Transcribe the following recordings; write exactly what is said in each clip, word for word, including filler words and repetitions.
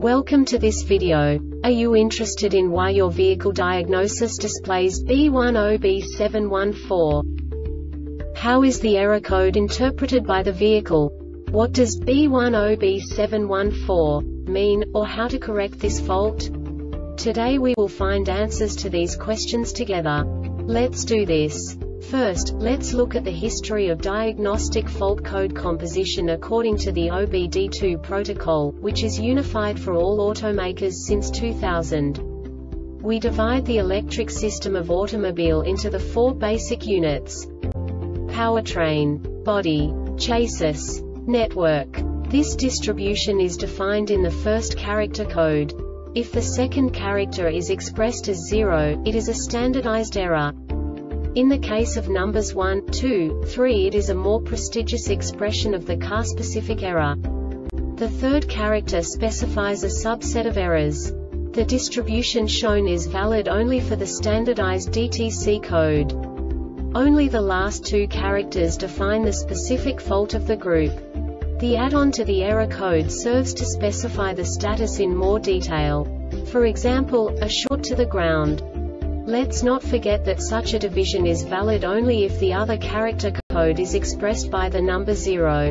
Welcome to this video. Are you interested in why your vehicle diagnosis displays B one zero B seven one four? How is the error code interpreted by the vehicle? What does B one zero B seven one four mean, or how to correct this fault? Today we will find answers to these questions together. Let's do this. First, let's look at the history of diagnostic fault code composition according to the O B D two protocol, which is unified for all automakers since two thousand. We divide the electric system of automobile into the four basic units: powertrain, body, chassis, network. This distribution is defined in the first character code. If the second character is expressed as zero, it is a standardized error. In the case of numbers one, two, three, it is a more prestigious expression of the car-specific error. The third character specifies a subset of errors. The distribution shown is valid only for the standardized D T C code. Only the last two characters define the specific fault of the group. The add-on to the error code serves to specify the status in more detail. For example, a short to the ground. Let's not forget that such a division is valid only if the other character code is expressed by the number zero.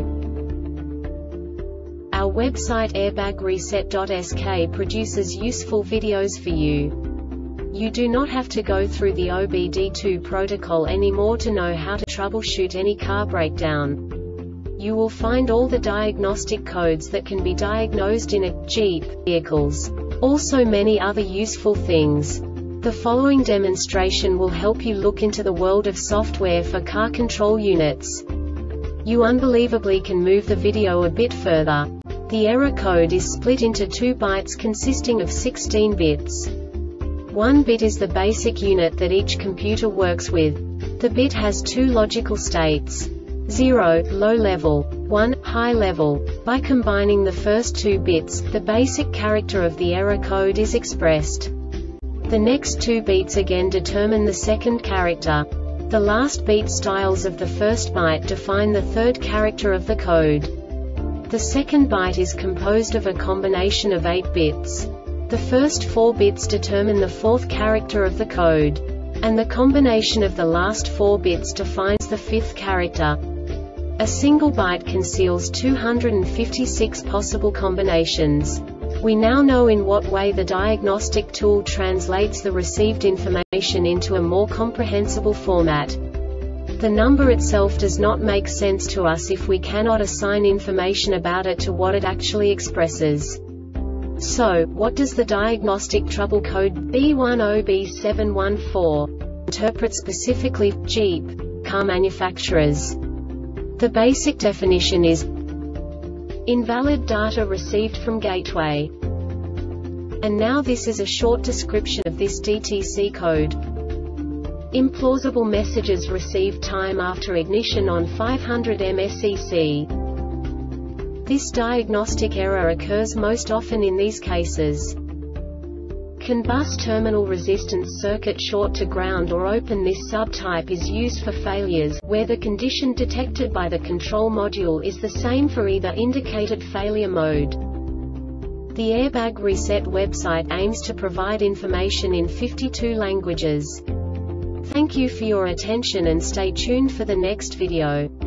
Our website airbag reset dot S K produces useful videos for you. You do not have to go through the O B D two protocol anymore to know how to troubleshoot any car breakdown. You will find all the diagnostic codes that can be diagnosed in a Jeep vehicles. Also many other useful things. The following demonstration will help you look into the world of software for car control units. You unbelievably can move the video a bit further. The error code is split into two bytes consisting of sixteen bits. One bit is the basic unit that each computer works with. The bit has two logical states: zero, low level, one, high level. By combining the first two bits, the basic character of the error code is expressed. The next two beats again determine the second character. The last beat styles of the first byte define the third character of the code. The second byte is composed of a combination of eight bits. The first four bits determine the fourth character of the code. And the combination of the last four bits defines the fifth character. A single byte conceals two hundred fifty-six possible combinations. We now know in what way the diagnostic tool translates the received information into a more comprehensible format. The number itself does not make sense to us if we cannot assign information about it to what it actually expresses. So, what does the diagnostic trouble code B one zero B seven one four interpret specifically for Jeep car manufacturers? The basic definition is invalid data received from gateway. And now this is a short description of this D T C code. Implausible messages received time after ignition on five hundred M S E C. This diagnostic error occurs most often in these cases. CAN bus terminal resistance circuit short to ground or open. This subtype is used for failures where the condition detected by the control module is the same for either indicated failure mode. The Airbag Reset website aims to provide information in fifty-two languages. Thank you for your attention and stay tuned for the next video.